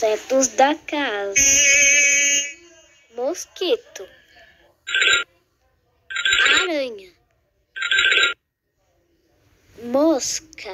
Insetos da casa: mosquito, aranha, mosca,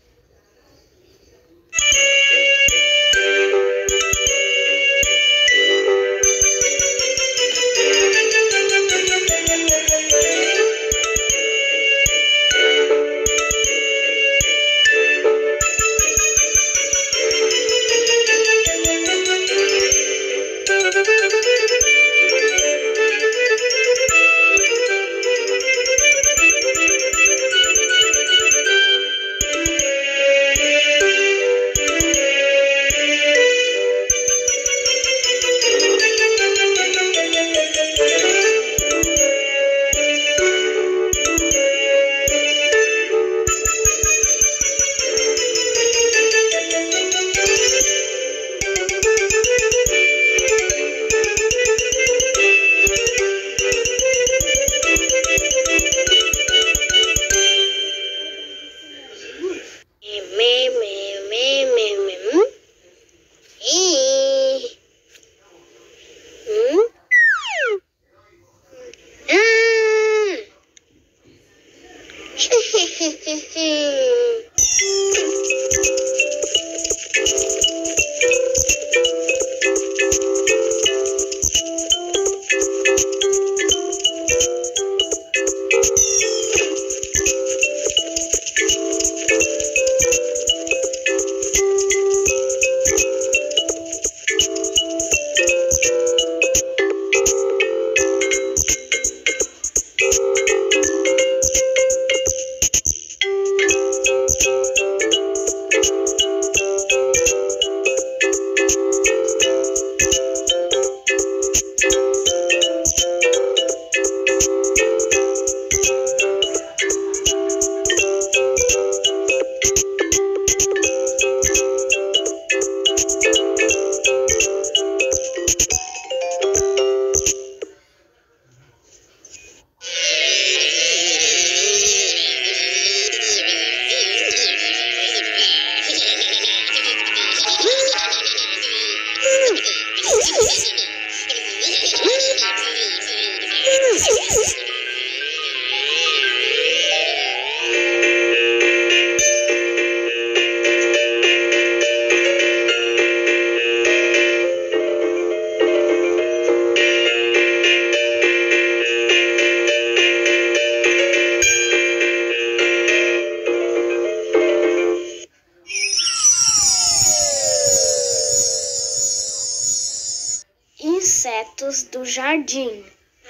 insetos do jardim: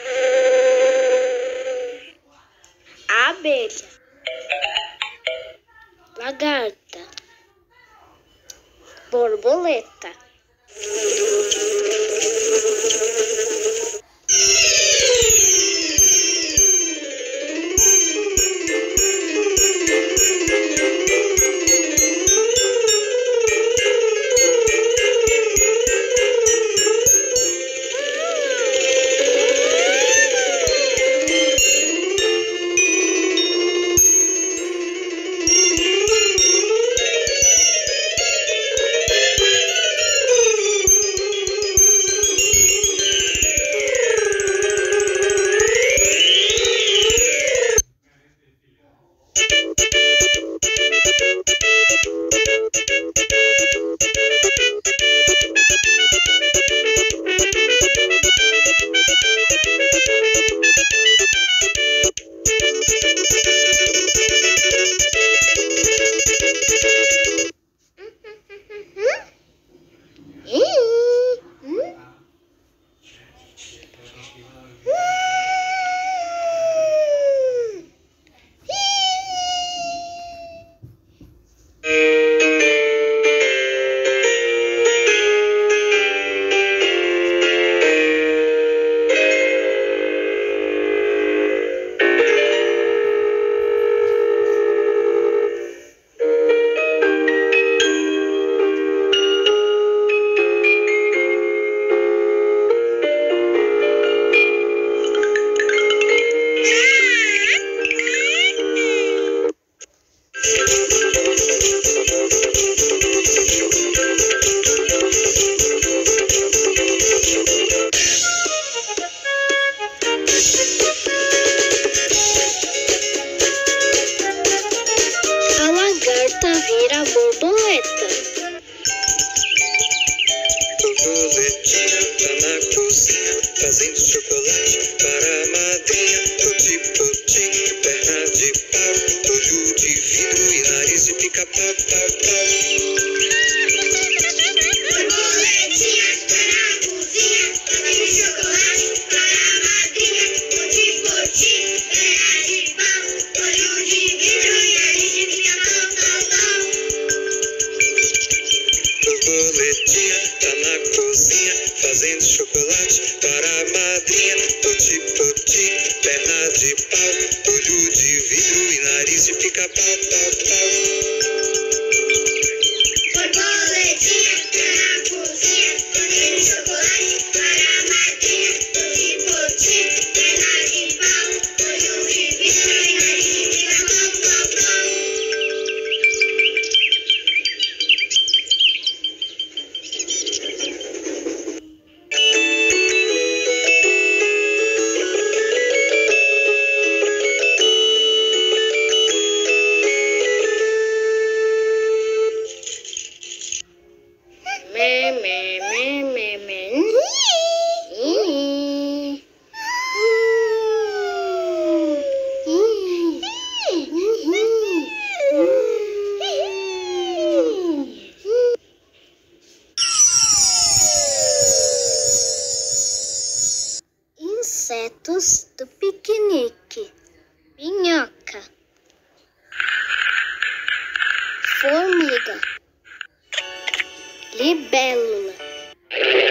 abelha, lagarta, borboleta, borboleta. Borboletinha tá na cozinha, fazendo chocolate para a madrinha. Poti-poti, perna de pau, olho de vidro e nariz de pica-pau, pau, pau. Borboletinha tá na cozinha, fazendo chocolate para a madrinha. Poti-poti, perna de pau, olho de vidro e nariz de pica-pau, pau, pau. Borboletinha tá na cozinha, fazendo chocolate para a madrinha. Poti-poti, perna de pau, olho de vidro e nariz de pica-pau, pau, pau. Borboletinha tá na cozinha, fazendo chocolate para a madrinha. Poti-poti, perna de pau, olho de vidro e nariz de pica-pau, pau, pau. Mé, mé, mé, mé, mé. Insetos do piquenique. Minhoca. Formiga. Libélula.